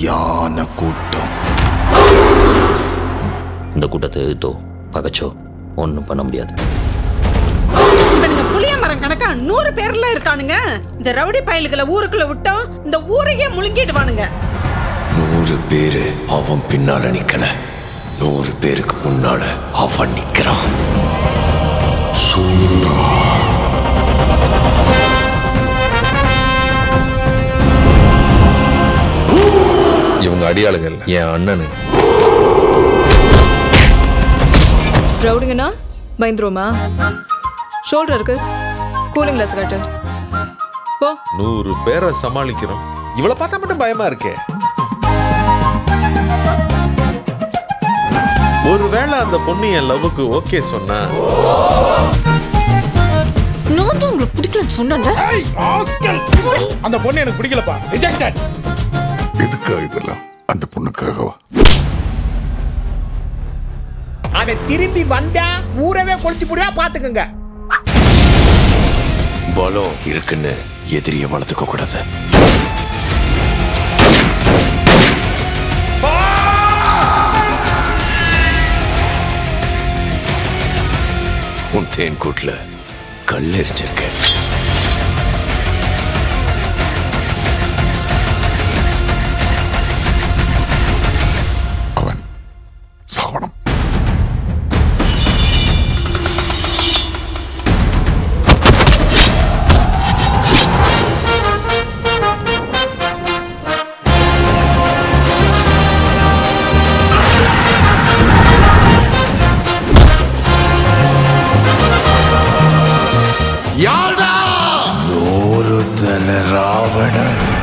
சரியான கூட்டம். இந்த கூட்டத்தை எழுத்தோ பகச்சோ ஒன்றும் பண்ண முடியாது. புளிய மரம் கணக்கா 100 பேர்ல இருக்கானுங்க. இந்த ரவுடி பயலுகளை ஊருக்குள்ள விட்டோம் இந்த ஊரையே முழுங்கிடுவானுங்க. 100 பேரு அவன் பின்னால நிக்கல, 100 பேருக்கு முன்னால அவன் நிக்கிறான். இவங்க அடியாளுகள் என் அண்ணனு. ரவுடிங்கண்ணா பயந்துருமா? ஷோல்டர் இருக்கு, கூலிங் கிளாஸ் காட்டு. போ. 100 பேரை சமாளிக்கிறோம். இவ்வளவு பார்த்தா மட்டும் பயமா இருக்கே. ஒருவேளை அந்த பொண்ணு என் லவ்வுக்கு ஓகே சொன்னா, நான் தான் உங்களுக்கு பிடிக்கலன்னு சொன்னேன்ல. அந்த பொண்ணு எனக்கு பிடிக்கலப்பா. ரிஜெக்டட். எதுக்கா இதெல்லாம்? அந்த பொண்ணுக்காகவா? அவன் திரும்பி வந்தா ஊரவே கொளுத்தி போடுவா, பாத்துக்கங்க. பலம் இருக்குன்னு எதிரிய வளர்த்துக்க கூடாது. உன் தேன் கூட்டுல கல் எரிச்சிருக்க. அவன் சாவணும். யாரா? 100 தல ராவணன்.